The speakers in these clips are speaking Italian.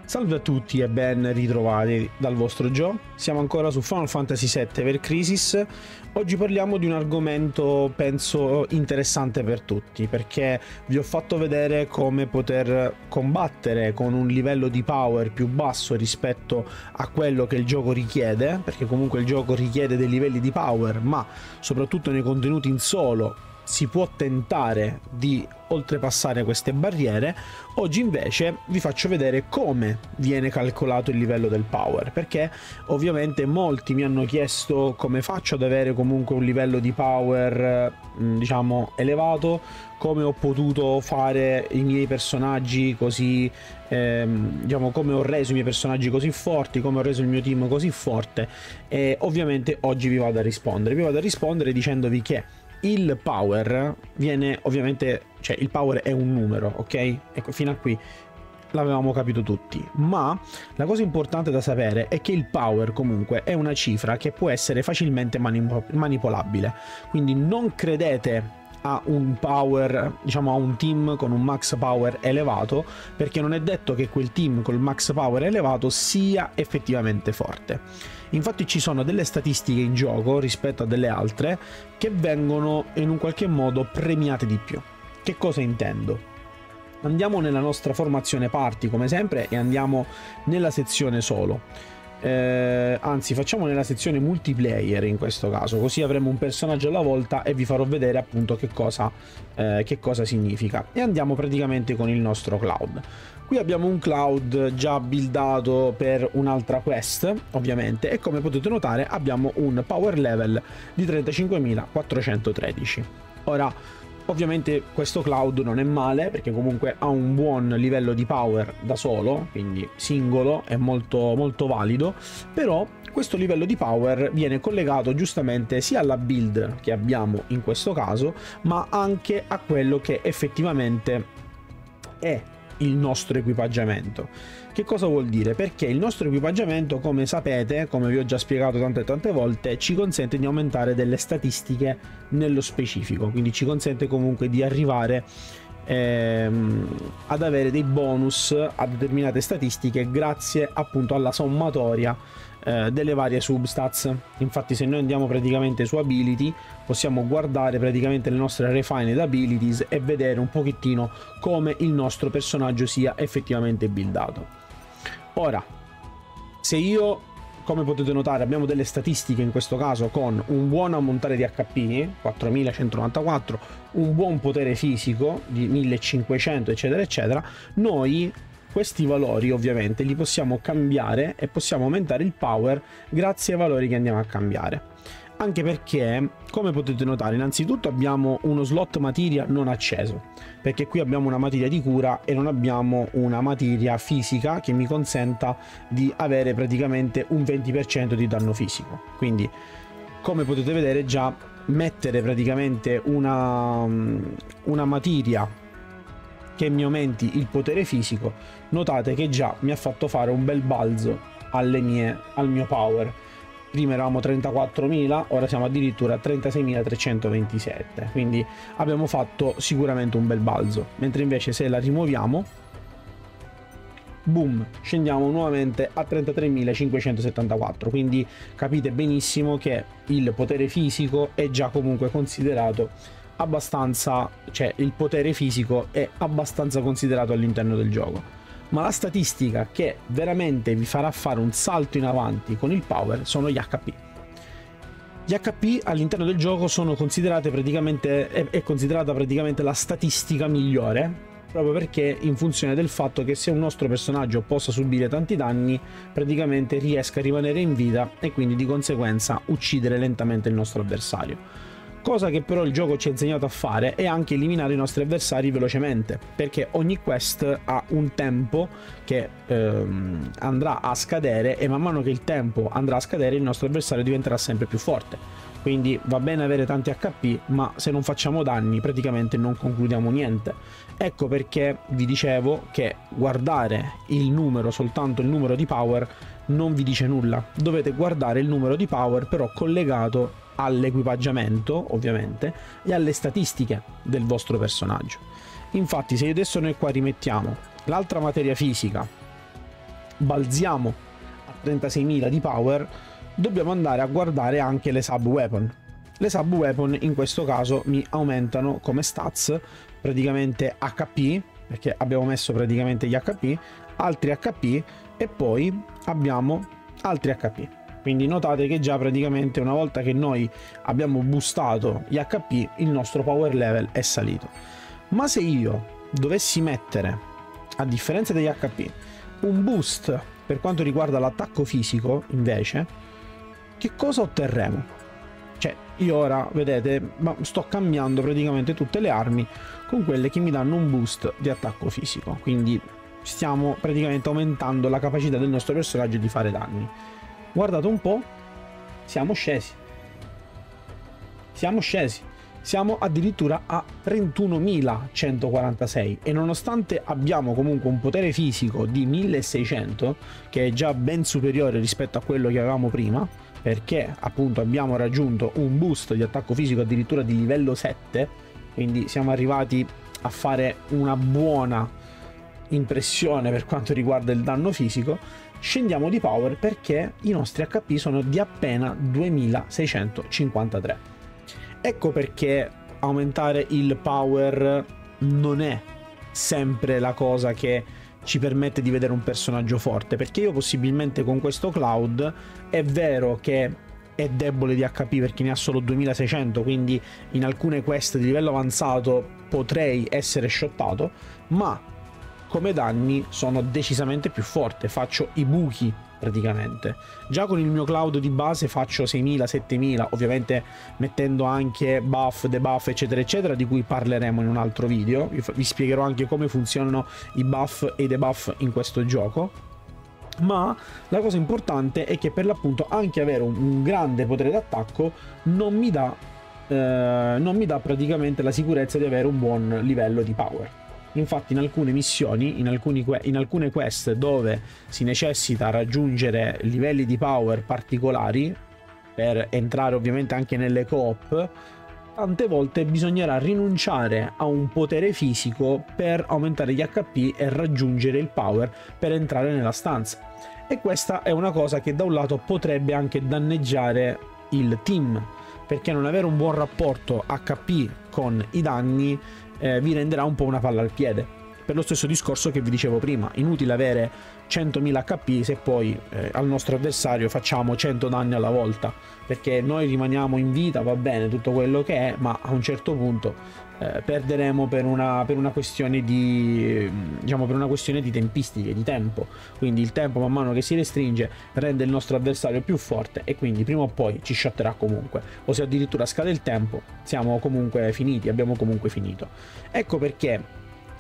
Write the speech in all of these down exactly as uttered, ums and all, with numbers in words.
Salve a tutti e ben ritrovati dal vostro Joe. Siamo ancora su Final Fantasy sette Ever Crisis. Oggi parliamo di un argomento penso interessante per tutti, perché vi ho fatto vedere come poter combattere con un livello di power più basso rispetto a quello che il gioco richiede, perché comunque il gioco richiede dei livelli di power, ma soprattutto nei contenuti in solo si può tentare di oltrepassare queste barriere. Oggi invece vi faccio vedere come viene calcolato il livello del power, perché ovviamente molti mi hanno chiesto come faccio ad avere comunque un livello di power diciamo elevato, come ho potuto fare i miei personaggi così ehm, diciamo come ho reso i miei personaggi così forti, come ho reso il mio team così forte, e ovviamente oggi vi vado a rispondere vi vado a rispondere dicendovi che il power viene ovviamente, cioè il power è un numero, ok? Ecco, fino a qui l'avevamo capito tutti, ma la cosa importante da sapere è che il power comunque è una cifra che può essere facilmente manip- manipolabile, quindi non credete a un power, diciamo a un team con un max power elevato, perché non è detto che quel team col max power elevato sia effettivamente forte. Infatti ci sono delle statistiche in gioco rispetto a delle altre che vengono in un qualche modo premiate di più. Che cosa intendo? Andiamo nella nostra formazione party come sempre e andiamo nella sezione solo. Eh, anzi, facciamo nella sezione multiplayer in questo caso, così avremo un personaggio alla volta e vi farò vedere appunto che cosa, eh, che cosa significa. E andiamo praticamente con il nostro Cloud. Qui abbiamo un Cloud già buildato per un'altra quest, ovviamente, e come potete notare abbiamo un power level di trentacinquemilaquattrocentotredici. Ora, ovviamente questo Cloud non è male, perché comunque ha un buon livello di power da solo, quindi singolo, è molto, molto valido, però questo livello di power viene collegato giustamente sia alla build che abbiamo in questo caso, ma anche a quello che effettivamente è il nostro equipaggiamento. Che cosa vuol dire? Perché il nostro equipaggiamento, come sapete, come vi ho già spiegato tante e tante volte, ci consente di aumentare delle statistiche nello specifico, quindi ci consente comunque di arrivare ehm, ad avere dei bonus a determinate statistiche grazie appunto alla sommatoria eh, delle varie substats. Infatti se noi andiamo praticamente su ability possiamo guardare praticamente le nostre refined abilities e vedere un pochettino come il nostro personaggio sia effettivamente buildato. Ora, se io, come potete notare, abbiamo delle statistiche in questo caso con un buon ammontare di H P, quattromilacentonovantaquattro, un buon potere fisico di millecinquecento, eccetera, eccetera, noi questi valori ovviamente li possiamo cambiare e possiamo aumentare il power grazie ai valori che andiamo a cambiare. Anche perché, come potete notare, innanzitutto abbiamo uno slot materia non acceso, perché qui abbiamo una materia di cura e non abbiamo una materia fisica che mi consenta di avere praticamente un venti per cento di danno fisico. Quindi, come potete vedere, già mettere praticamente una, una materia che mi aumenti il potere fisico, notate che già mi ha fatto fare un bel balzo alle mie, al mio power. Prima eravamo trentaquattromila, ora siamo addirittura a trentaseimilatrecentoventisette, quindi abbiamo fatto sicuramente un bel balzo. Mentre invece se la rimuoviamo, boom, scendiamo nuovamente a trentatremilacinquecentosettantaquattro, quindi capite benissimo che il potere fisico è già comunque considerato abbastanza, cioè il potere fisico è abbastanza considerato all'interno del gioco. Ma la statistica che veramente vi farà fare un salto in avanti con il power sono gli H P. Gli H P all'interno del gioco sono considerate praticamente, è, è considerata praticamente la statistica migliore, proprio perché in funzione del fatto che se un nostro personaggio possa subire tanti danni, praticamente riesca a rimanere in vita e quindi di conseguenza uccidere lentamente il nostro avversario. Cosa che però il gioco ci ha insegnato a fare è anche eliminare i nostri avversari velocemente, perché ogni quest ha un tempo che ehm, andrà a scadere e man mano che il tempo andrà a scadere il nostro avversario diventerà sempre più forte. Quindi va bene avere tanti H P, ma se non facciamo danni praticamente non concludiamo niente. Ecco perché vi dicevo che guardare il numero, soltanto il numero di power, non vi dice nulla. Dovete guardare il numero di power però collegato all'equipaggiamento ovviamente e alle statistiche del vostro personaggio. Infatti se adesso noi qua rimettiamo l'altra materia fisica balziamo a trentaseimila di power, dobbiamo andare a guardare anche le sub weapon. Le sub weapon in questo caso mi aumentano come stats praticamente H P, perché abbiamo messo praticamente gli H P, altri H P e poi abbiamo altri H P. Quindi notate che già praticamente una volta che noi abbiamo boostato gli H P, il nostro power level è salito. Ma se io dovessi mettere, a differenza degli H P, un boost per quanto riguarda l'attacco fisico, invece, che cosa otterremo? Cioè, io ora, vedete, ma sto cambiando praticamente tutte le armi con quelle che mi danno un boost di attacco fisico. Quindi stiamo praticamente aumentando la capacità del nostro personaggio di fare danni. Guardate un po', siamo scesi. Siamo scesi. Siamo addirittura a trentunomilacentoquarantasei e nonostante abbiamo comunque un potere fisico di milleseicento, che è già ben superiore rispetto a quello che avevamo prima, perché appunto abbiamo raggiunto un boost di attacco fisico addirittura di livello sette, quindi siamo arrivati a fare una buona impressione per quanto riguarda il danno fisico. Scendiamo di power perché i nostri H P sono di appena duemilaseicentocinquantatré. Ecco perché aumentare il power non è sempre la cosa che ci permette di vedere un personaggio forte, perché io possibilmente con questo Cloud è vero che è debole di H P perché ne ha solo duemilaseicento, quindi in alcune quest di livello avanzato potrei essere shottato, ma come danni sono decisamente più forte, faccio i buchi praticamente. Già con il mio Cloud di base faccio seimila, settemila, ovviamente mettendo anche buff, debuff eccetera eccetera, di cui parleremo in un altro video. Vi spiegherò anche come funzionano i buff e i debuff in questo gioco. Ma la cosa importante è che per l'appunto anche avere un, un grande potere d'attacco non mi dà eh, non mi dà praticamente la sicurezza di avere un buon livello di power. Infatti in alcune missioni, in, alcuni, in alcune quest dove si necessita raggiungere livelli di power particolari per entrare ovviamente anche nelle coop, tante volte bisognerà rinunciare a un potere fisico per aumentare gli H P e raggiungere il power per entrare nella stanza. E questa è una cosa che da un lato potrebbe anche danneggiare il team, perché non avere un buon rapporto H P con i danni eh, vi renderà un po' una palla al piede. Per lo stesso discorso che vi dicevo prima, inutile avere centomila H P se poi eh, al nostro avversario facciamo cento danni alla volta, perché noi rimaniamo in vita, va bene tutto quello che è, ma a un certo punto eh, perderemo per una, per una questione di diciamo per una questione di tempistiche, di tempo. Quindi il tempo man mano che si restringe rende il nostro avversario più forte e quindi prima o poi ci shotterà comunque, o se addirittura scade il tempo siamo comunque finiti, abbiamo comunque finito. Ecco perché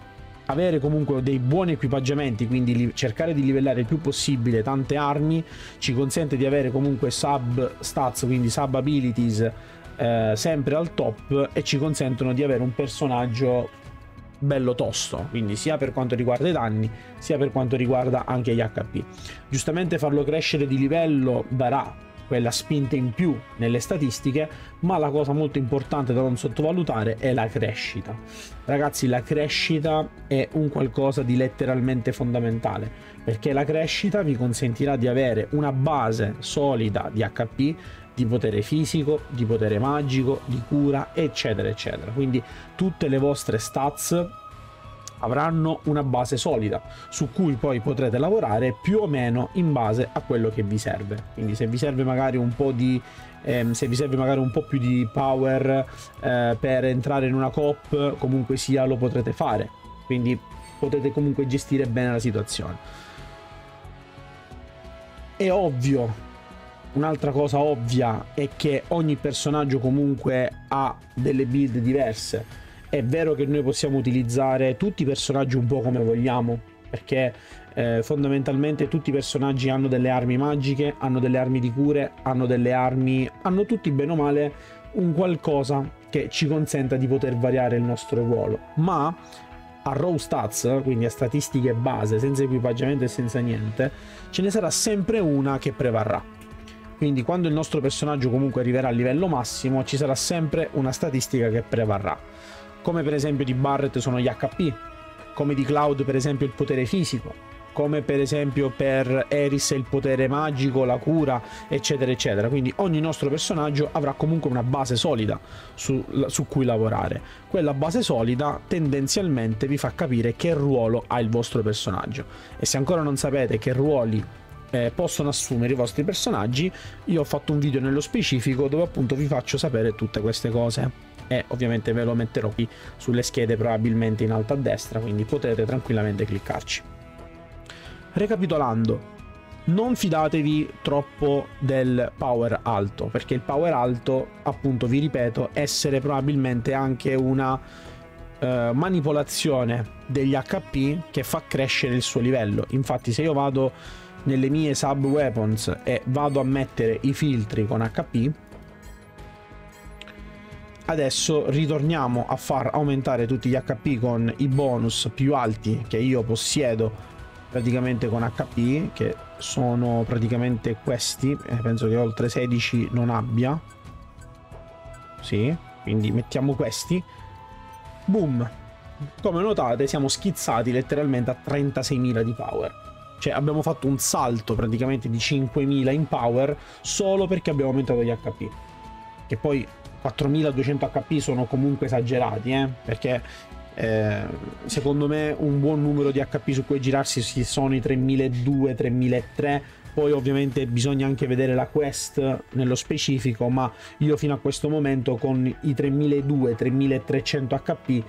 avere comunque dei buoni equipaggiamenti, quindi cercare di livellare il più possibile tante armi, ci consente di avere comunque sub stats, quindi sub abilities eh, sempre al top, e ci consentono di avere un personaggio bello tosto, quindi sia per quanto riguarda i danni sia per quanto riguarda anche gli H P. Giustamente farlo crescere di livello darà quella spinta in più nelle statistiche, ma la cosa molto importante da non sottovalutare è la crescita. Ragazzi, la crescita è un qualcosa di letteralmente fondamentale, perché la crescita vi consentirà di avere una base solida di H P, di potere fisico, di potere magico, di cura eccetera eccetera. Quindi tutte le vostre stats avranno una base solida su cui poi potrete lavorare più o meno in base a quello che vi serve. Quindi se vi serve magari un po' di ehm, se vi serve magari un po' più di power eh, per entrare in una coop, comunque sia lo potrete fare, quindi potete comunque gestire bene la situazione. È ovvio, un'altra cosa ovvia è che ogni personaggio comunque ha delle build diverse. È vero che noi possiamo utilizzare tutti i personaggi un po' come vogliamo, perché eh, fondamentalmente tutti i personaggi hanno delle armi magiche, hanno delle armi di cure, hanno delle armi, hanno tutti bene o male un qualcosa che ci consenta di poter variare il nostro ruolo. Ma a raw stats, quindi a statistiche base, senza equipaggiamento e senza niente, ce ne sarà sempre una che prevarrà. Quindi quando il nostro personaggio comunque arriverà al livello massimo, ci sarà sempre una statistica che prevarrà. Come per esempio di Barret sono gli H P, come di Cloud per esempio il potere fisico, come per esempio per Eris il potere magico, la cura, eccetera eccetera. Quindi ogni nostro personaggio avrà comunque una base solida su, su cui lavorare. Quella base solida tendenzialmente vi fa capire che ruolo ha il vostro personaggio, e se ancora non sapete che ruoli eh, possono assumere i vostri personaggi, io ho fatto un video nello specifico dove appunto vi faccio sapere tutte queste cose, e ovviamente ve lo metterò qui sulle schede, probabilmente in alto a destra, quindi potete tranquillamente cliccarci. Recapitolando, non fidatevi troppo del power alto, perché il power alto, appunto vi ripeto, essere probabilmente anche una eh, manipolazione degli H P che fa crescere il suo livello. Infatti se io vado nelle mie sub weapons e vado a mettere i filtri con H P, adesso ritorniamo a far aumentare tutti gli H P con i bonus più alti che io possiedo praticamente con H P, che sono praticamente questi, eh, penso che oltre sedici non abbia, sì, quindi mettiamo questi, boom, come notate siamo schizzati letteralmente a trentaseimila di power, cioè abbiamo fatto un salto praticamente di cinquemila in power solo perché abbiamo aumentato gli H P, che poi quattromiladuecento H P sono comunque esagerati, eh, perché eh, secondo me un buon numero di H P su cui girarsi sono i tremiladuecento tremilatrecento. Poi ovviamente bisogna anche vedere la quest nello specifico, ma io fino a questo momento con i tremiladuecento tremilatrecento H P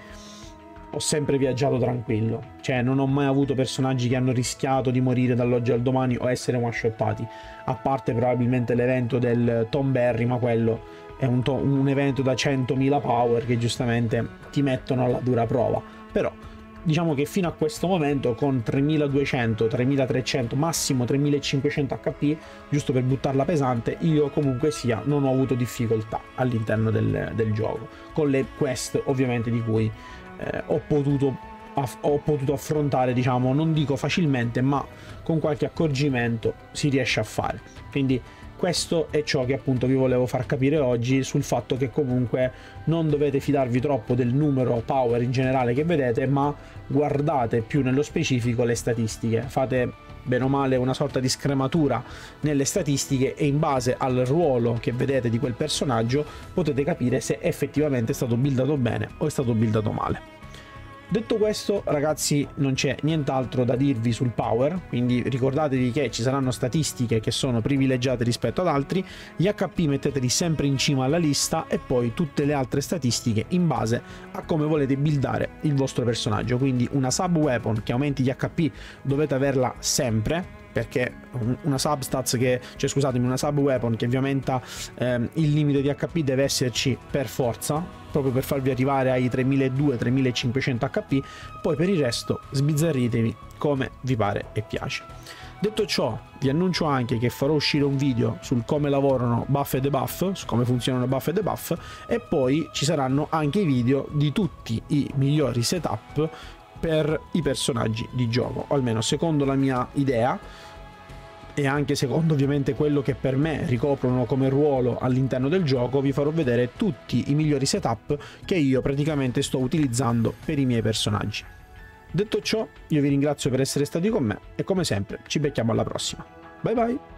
ho sempre viaggiato tranquillo, cioè non ho mai avuto personaggi che hanno rischiato di morire dall'oggi al domani o essere one-shottati, a parte probabilmente l'evento del Tom Berry, ma quello è un, un evento da centomila power che giustamente ti mettono alla dura prova. Però diciamo che fino a questo momento con tremiladuecento tremilatrecento massimo tremilacinquecento H P, giusto per buttarla pesante, io comunque sia non ho avuto difficoltà all'interno del, del gioco, con le quest ovviamente di cui eh, ho potuto ho potuto affrontare, diciamo, non dico facilmente, ma con qualche accorgimento si riesce a fare. Quindi questo è ciò che appunto vi volevo far capire oggi, sul fatto che comunque non dovete fidarvi troppo del numero power in generale che vedete, ma guardate più nello specifico le statistiche, fate bene o male una sorta di scrematura nelle statistiche e in base al ruolo che vedete di quel personaggio potete capire se effettivamente è stato buildato bene o è stato buildato male. Detto questo, ragazzi, non c'è nient'altro da dirvi sul power, quindi ricordatevi che ci saranno statistiche che sono privilegiate rispetto ad altri, gli H P metteteli sempre in cima alla lista e poi tutte le altre statistiche in base a come volete buildare il vostro personaggio. Quindi una sub weapon che aumenti gli H P dovete averla sempre, perché una substats che, cioè scusatemi, una sub weapon che vi aumenta ehm, il limite di H P deve esserci per forza, proprio per farvi arrivare ai tremiladuecento tremilacinquecento H P. Poi per il resto sbizzarritevi come vi pare e piace. Detto ciò, vi annuncio anche che farò uscire un video sul come lavorano buff e debuff, su come funzionano buff e debuff, e poi ci saranno anche i video di tutti i migliori setup per i personaggi di gioco, o almeno secondo la mia idea e anche secondo ovviamente quello che per me ricoprono come ruolo all'interno del gioco. Vi farò vedere tutti i migliori setup che io praticamente sto utilizzando per i miei personaggi. Detto ciò, io vi ringrazio per essere stati con me e come sempre ci becchiamo alla prossima. Bye bye!